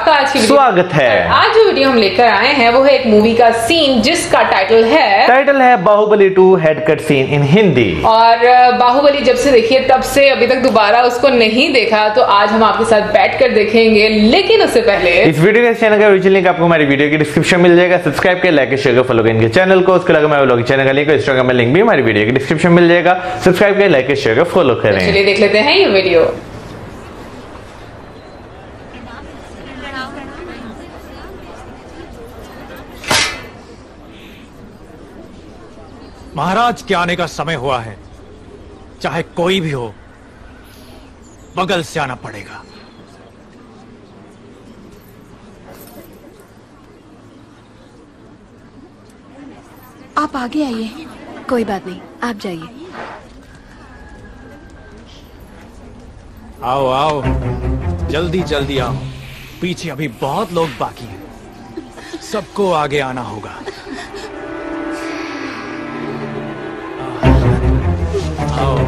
आपका आज की स्वागत है। आज जो वीडियो हम लेकर आए हैं वो है एक मूवी का सीन जिसका टाइटल है Baahubali 2 head cut scene in Hindi. और बाहुबली जब से देखिए तब से अभी तक दोबारा उसको नहीं देखा, तो आज हम आपके साथ बैठ कर देखेंगे। लेकिन उससे पहले इस वीडियो के चैनल का ओरिजिनल लिंक आपको हमारी वीडियो की डिस्क्रिप्शन मिल जाएगा। सब्सक्राइब कर, लाइक, शेयर कर, फॉलो कर इनके चैनल को। उसके अलावा मैं चैनल का लिंक इंस्टाग्राम में लिंक भी हमारी वीडियो की डिस्क्रिप्शन मिल जाएगा। सब्सक्राइब कर, लाइक, शेयर कर, फॉलो करें। चलिए देख लेते हैं ये वीडियो। महाराज के आने का समय हुआ है। चाहे कोई भी हो, बगल से आना पड़ेगा। आप आगे आइए। कोई बात नहीं, आप जाइए। आओ आओ, जल्दी जल्दी आओ। पीछे अभी बहुत लोग बाकी हैं। सबको आगे आना होगा। आओ,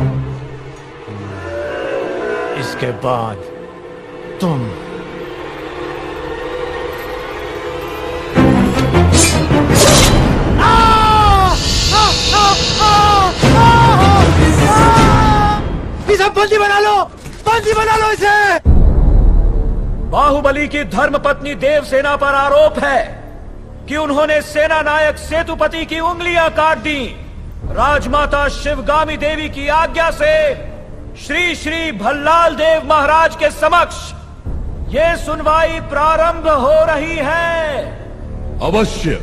इसके बाद तुम। इसे बंदी बना लो, बंदी बना लो इसे। बाहुबली की धर्मपत्नी देवसेना पर आरोप है कि उन्होंने सेना नायक सेतुपति की उंगलियां काट दी। राजमाता शिवगामी देवी की आज्ञा से श्री श्री भल्लाल देव महाराज के समक्ष ये सुनवाई प्रारंभ हो रही है। अवश्य।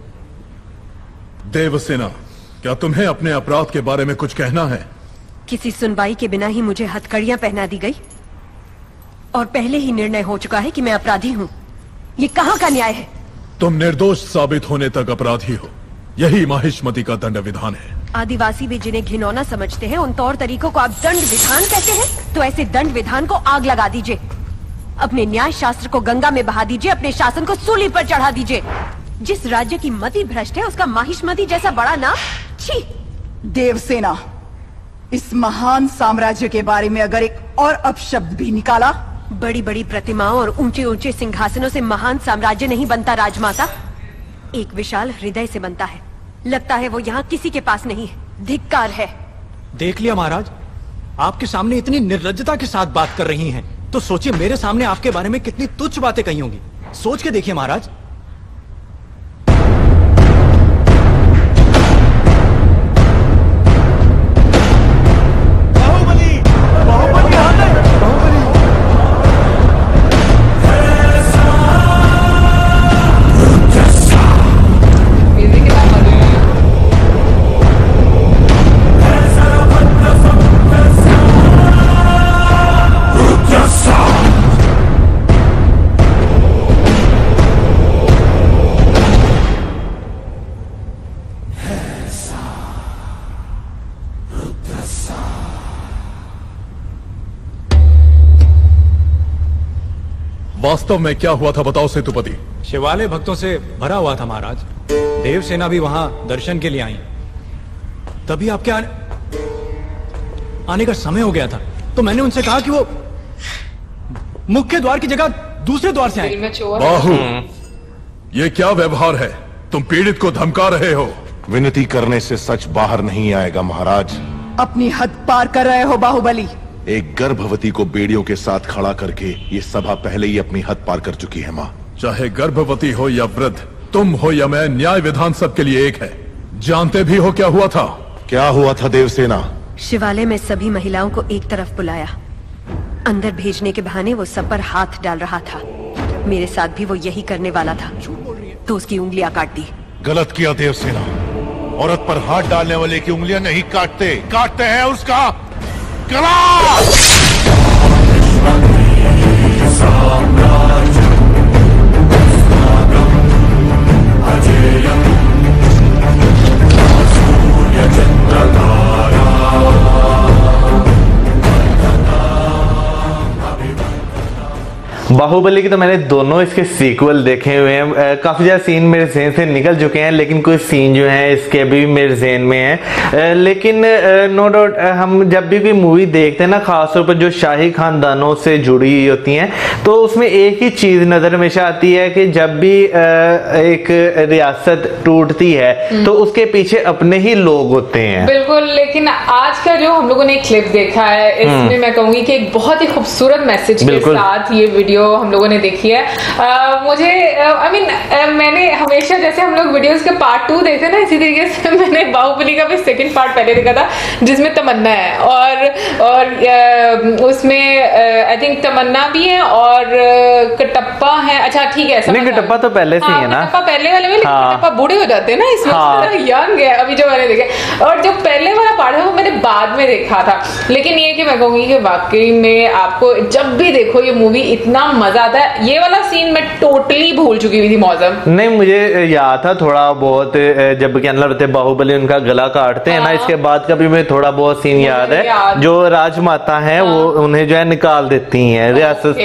देवसेना, क्या तुम्हें अपने अपराध के बारे में कुछ कहना है? किसी सुनवाई के बिना ही मुझे हथकड़ियां पहना दी गई और पहले ही निर्णय हो चुका है कि मैं अपराधी हूं। ये कहां का न्याय है? तुम निर्दोष साबित होने तक अपराधी हो। यही माहिष्मति का दंड विधान है। आदिवासी भी जिन्हें घिनौना समझते हैं, उन तौर तरीकों को आप दंड विधान कहते हैं? तो ऐसे दंड विधान को आग लगा दीजिए। अपने न्याय शास्त्र को गंगा में बहा दीजिए। अपने शासन को सूली पर चढ़ा दीजिए। जिस राज्य की मति भ्रष्ट है उसका माहिष्मति जैसा बड़ा नाम। छी! देवसेना, इस महान साम्राज्य के बारे में अगर एक और अपशब्द भी निकाला। बड़ी बड़ी प्रतिमाओं और ऊंचे ऊंचे सिंहासनों से महान साम्राज्य नहीं बनता राजमाता, एक विशाल हृदय से बनता है। लगता है वो यहाँ किसी के पास नहीं है। धिक्कार है। देख लिया महाराज, आपके सामने इतनी निर्लज्जता के साथ बात कर रही हैं, तो सोचिए मेरे सामने आपके बारे में कितनी तुच्छ बातें कही होंगी। सोच के देखिए महाराज। वास्तव में क्या हुआ था बताओ सेतुपति। शिवालय भक्तों से भरा हुआ था महाराज। देवसेना भी वहां दर्शन के लिए आई। तभी आपके आने का समय हो गया था, तो मैंने उनसे कहा कि वो मुख्य द्वार की जगह दूसरे द्वार से आए। बाहु, ये क्या व्यवहार है? तुम पीड़ित को धमका रहे हो। विनती करने से सच बाहर नहीं आएगा महाराज। अपनी हद पार कर रहे हो बाहुबली। एक गर्भवती को बेड़ियों के साथ खड़ा करके ये सभा पहले ही अपनी हद पार कर चुकी है। माँ, चाहे गर्भवती हो या वृद्ध, तुम हो या मैं, न्याय विधान सबके लिए एक है। जानते भी हो क्या हुआ था? क्या हुआ था देवसेना? शिवालय में सभी महिलाओं को एक तरफ बुलाया। अंदर भेजने के बहाने वो सब पर हाथ डाल रहा था। मेरे साथ भी वो यही करने वाला था, तो उसकी उंगलियां काट दी। गलत किया देवसेना। औरत पर हाथ डालने वाले की उंगलियां नहीं काटते, काटते हैं उसका गला। बाहुबली की तो मैंने दोनों इसके सीक्वल देखे हुए हैं, काफी ज्यादा सीन मेरे ज़हन से निकल चुके हैं, लेकिन कुछ सीन जो हैं इसके भी मेरे ज़हन में हैं। लेकिन नो डाउट हम जब भी कोई मूवी देखते हैं ना, खासतौर पर जो शाही खानदानों से जुड़ी हुई होती हैं, तो उसमें एक ही चीज नजर हमेशा आती है कि जब भी एक रियासत टूटती है तो उसके पीछे अपने ही लोग होते हैं। बिल्कुल, लेकिन आज का जो हम लोगों ने क्लिप देखा है, इसमें मैं कहूंगी कि एक बहुत ही खूबसूरत मैसेज के साथ ये वीडियो हम लोगों ने देखी है। मुझे मैंने हमेशा जैसे हम लोग वीडियोस के पार्ट 2 देखते हैं ना, इसी तरीके से मैंने बाहुबली का भी सेकंड पार्ट पहले देखा था, जिसमें तमन्ना है और उसमें आई थिंक तमन्ना भी है और कटप्पा है। अच्छा ठीक है, नहीं कटप्पा तो पहले से ही है ना, कटप्पा पहले वाले में, लेकिन कटप्पा बूढ़े हो जाते हैं ना इसमें, यंग है अभी जो मैंने देखे। और जो पहले वाला पार्ट है वो मैंने बाद में देखा था, लेकिन ये कि मैं कहूंगी कि वाकई में आपको जब भी देखो ये मूवी इतना मजा आता है। ये वाला सीन मैं टोटली भूल चुकी हुई थी मौसम। नहीं मुझे याद था थोड़ा बहुत, जब क्या नाम बाहुबली उनका गला काटते हैं ना, इसके बाद का भी मुझे थोड़ा बहुत सीन याद है, जो राजमाता है वो उन्हें जो है निकाल देती हैं, रियासत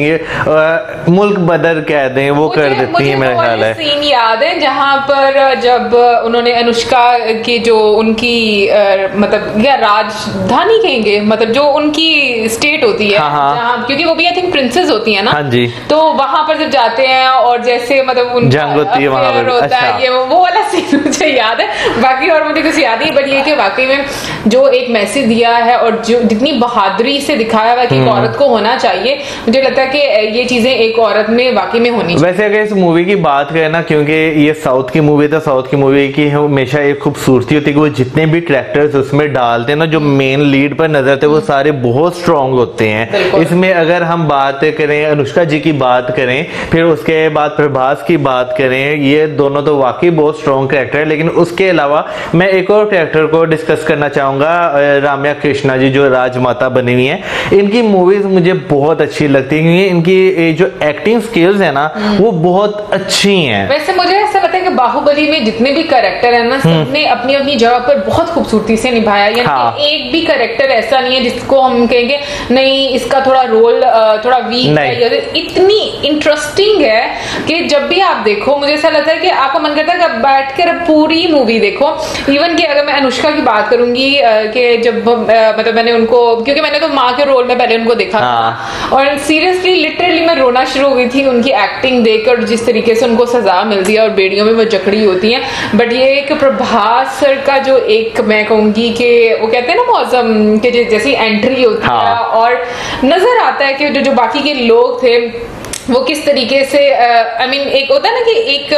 यानी मुल्क बदर कह दें वो कर देती है, मेरा ख्याल है। सीन याद है जहां पर जब उन्होंने अनुष्का की जो उनकी मतलब या राजधानी कहेंगे, मतलब जो उनकी स्टेट होती है, जहां क्योंकि वो भी आई थिंक प्रिंसेस होती है ना, हाँ जी, तो वहां पर जब जाते हैं और जैसे मतलब उनका जंग होती है वहां पर, होता है, ये वो वाला सीन मुझे याद है, बाकी और मुझे कुछ याद नहीं। बट ये कि वाकई में जो एक मैसेज दिया है और जो जितनी बहादुरी से दिखाया हुआ है कि एक औरत को होना चाहिए, मुझे लगता है कि ये चीजें एक औरत में वाकई में होनी चाहिए। वैसे अगर इस मूवी की बात करें ना, क्योंकि ये साउथ की मूवी तो साउथ की मूवी की हमेशा एक खूबसूरती होती है कि वो जितने भी कैरेक्टर्स उसमें डालते हैं ना, जो मेन लीड पर नजर आते हैं वो सारे बहुत स्ट्रांग होते हैं। इसमें अगर हम बात करें अनुष्का जी की बात करें, फिर उसके बाद प्रभास की बात करें, ये दोनों तो वाकई बहुत स्ट्रांग कैरेक्टर है। लेकिन उसके अलावा मैं एक और कैरेक्टर को डिस्कस करना चाहूंगा, राम्या कृष्णा जी जो राजमाता बनी हुई है, इनकी मूवीज मुझे बहुत अच्छी लगती है क्योंकि इनकी जो एक्टिंग स्किल्स है ना वो बहुत अच्छी हैं। वैसे मुझे ऐसा लगता है कि बाहुबली में जितने भी कैरेक्टर है ना, सबने अपनी अपनी जगह पर बहुत खूबसूरती से निभाया, यानी एक भी कैरेक्टर ऐसा नहीं है जिसको हम कहेंगे नहीं इसका थोड़ा रोल थोड़ा वीक है। इतनी इंटरेस्टिंग है कि जब भी आप देखो मुझे ऐसा लगता है कि आपका मन करता है कि बैठ कर पूरी मूवी देखो। इवन कि अगर मैं अनुष्का की बात करूंगी कि जब मतलब मैंने उनको, क्योंकि मैंने तो माँ के रोल में पहले उनको देखा था और सीरियसली लिटरली मैं रोना शुरू हो गई थी उनकी एक्टिंग देखकर, जिस तरीके से उनको सजा मिलती है और बेड़ियों में वो जकड़ी होती है। बट ये एक प्रभास सर का जो एक मैं कहूंगी कि वो कहते हैं ना मौसम के जैसी एंट्री होती है और नजर आता है कि जो बाकी के लोग थे वो किस तरीके से एक होता है ना कि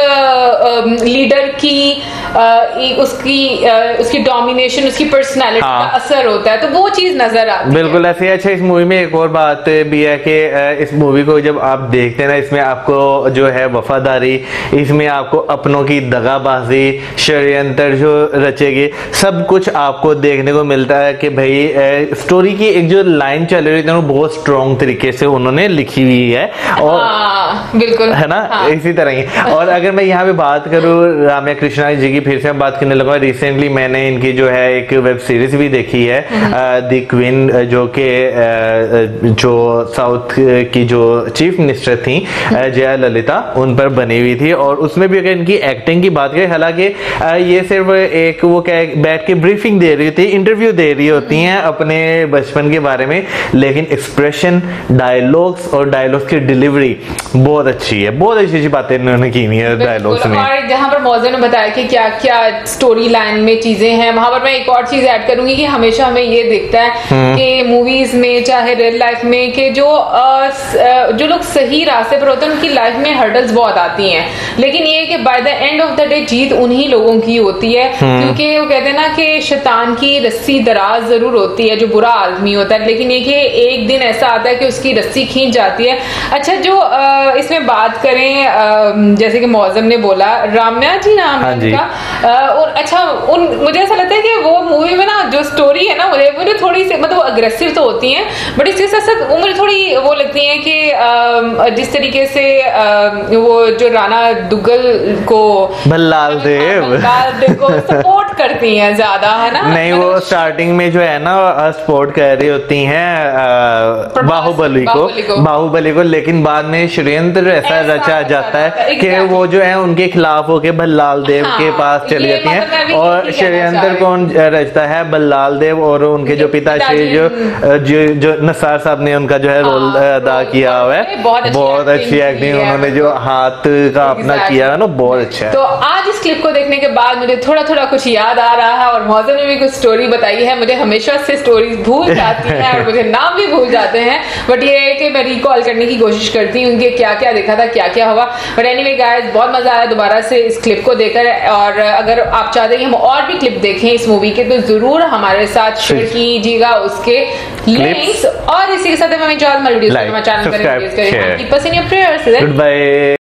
एक लीडर की उसकी डोमिनेशन, उसकी पर्सनालिटी का असर होता है, तो वो चीज नजर आती है। बिल्कुल ऐसे ही। अच्छा इस मूवी में एक और बात भी है कि इस मूवी को जब आप देखते हैं ना, इसमें आपको जो है वफादारी, इसमें आपको अपनों की दगाबाजी, षड्यंत्र जो रचेगी, सब कुछ आपको देखने को मिलता है कि भाई स्टोरी की एक जो लाइन चल रही है वो बहुत स्ट्रॉन्ग तरीके से उन्होंने लिखी हुई है और बिल्कुल है ना, इसी तरह ही। और अगर मैं यहाँ पे बात करूँ राम्या कृष्णा जी की, फिर से मैं बात करने लगा, रिसेंटली मैंने इनकी जो है एक वेब सीरीज भी देखी है द क्वीन, जो कि जो साउथ की जो चीफ मिनिस्टर थी जया ललिता, उन पर बनी हुई थी। और उसमें भी अगर इनकी एक्टिंग की बात करें, हालांकि ये सिर्फ एक वो क्या बैठ के ब्रीफिंग दे रही थी, इंटरव्यू दे रही होती हैं अपने बचपन के बारे में, लेकिन एक्सप्रेशन, डायलॉग्स और डायलॉग्स की डिलीवरी बहुत अच्छी है, बहुत अच्छी बातें इन्होंने की है डायलॉग्स में। और जहां पर मौजूद ने बताया कि क्या क्या स्टोरी लाइन में चीजें हैं, वहां पर मैं एक और चीज ऐड करूंगी कि हमेशा हमें ये दिखता है कि मूवीज में चाहे रियल लाइफ में कि जो लोग सही रास्ते पर होते हैं उनकी लाइफ में हर्डल्स बहुत आती हैं, लेकिन ये कि by the end of the day जीत उन्हीं लोगों की होती है, क्योंकि वो कहते हैं ना कि शैतान की रस्सी दराज जरूर होती है जो बुरा आदमी होता है, लेकिन ये कि एक दिन ऐसा आता है कि उसकी रस्सी खींच जाती है। अच्छा जो इसमें बात करें जैसे कि मौजम ने बोला, राम्या जी नाम है उनका, और अच्छा मुझे ऐसा लगता है कि वो मूवी में ना जो स्टोरी है ना मुझे थोड़ी सी मतलब अग्रेसिव तो होती है, बट इसके साथ साथ मुझे थोड़ी वो लगती है कि जिस तरीके से वो जो राणा दुग्गल को भल्लाल देव को सपोर्ट करती हैं ज्यादा, है ना? नहीं, वो स्टार्टिंग में जो है ना सपोर्ट कर रही होती हैं बाहुबली को, लेकिन बाद में षड्यंत्र ऐसा रचा जाता है कि वो जो है उनके खिलाफ होके भल्लाल देव के पास चली जाती हैं, और षड्यंत्र कौन रचता है? भल्लाल देव और उनके जो पिताश्री जो नसार साहब ने उनका जो है रोल अदा किया हुआ है, बहुत अच्छी एक्टिंग उन्होंने जो हाथ का अपना किया है ना, बहुत अच्छा है। तो आज इस क्लिप को देखने के बाद मुझे थोड़ा थोड़ा कुछ याद आ रहा है, और मौजम ने भी कुछ स्टोरी बताई है, मुझे हमेशा से स्टोरीज भूल जाती हैं और मुझे नाम भी भूल जाते हैं, बट ये है कि मैं रिकॉल करने की कोशिश करती हूँ कि क्या क्या देखा था, क्या क्या हुआ। बट एनीवे गाइस, बहुत मजा आया दोबारा से इस क्लिप को देखकर, और अगर आप चाहते हैं हम और भी क्लिप देखें इस मूवी के तो जरूर हमारे साथ शेयर कीजिएगा उसके लिंक्स, और इसी के साथ हमें वीडियोस चैनल करें।